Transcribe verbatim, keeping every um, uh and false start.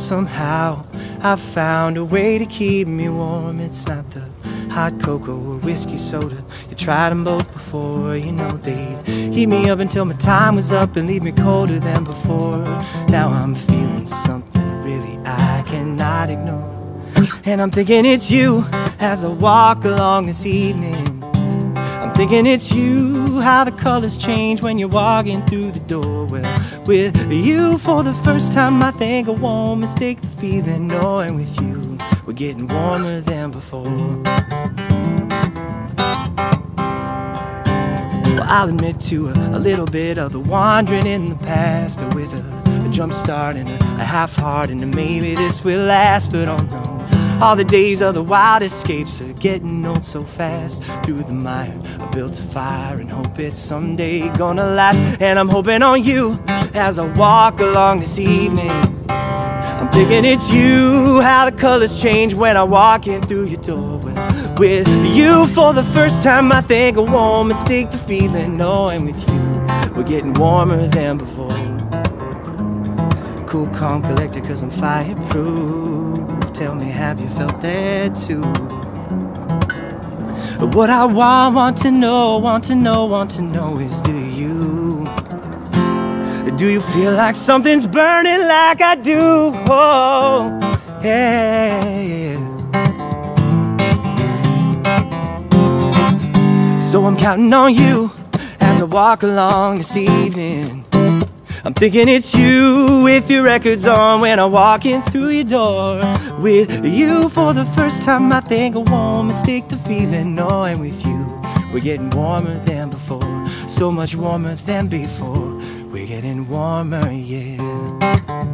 somehow I've found a way to keep me warm. It's not the hot cocoa or whiskey soda. You tried them both before, you know they'd heat me up until my time was up and leave me colder than before. Now I'm feeling something really I cannot ignore, and I'm thinking it's you as I walk along this evening. I'm thinking it's you, how the colors change when you're walking through the door. Well, with you for the first time I think I won't mistake the feeling, knowing with you we're getting warmer than before. Well, I'll admit to a, a little bit of the wandering in the past, or with a, a jump start and a, a half heart, and maybe this will last, but oh no. All the days of the wild escapes are getting old so fast. Through the mire, I built a fire and hope it's someday gonna last. And I'm hoping on you as I walk along this evening. I'm thinking it's you, how the colors change when I walk in through your door. Well, with you for the first time I think I won't mistake the feeling, knowing with you we're getting warmer than before. Cool, calm, collected, cause I'm fireproof. Tell me, have you felt that too? What I want, want to know, want to know, want to know is, do you? Do you feel like something's burning like I do? Oh, yeah. So I'm counting on you as I walk along this evening. I'm thinking it's you with your records on when I walk in through your door. With you for the first time I think I won't mistake the feeling, knowing with you we're getting warmer than before. So much warmer than before. We're getting warmer, yeah.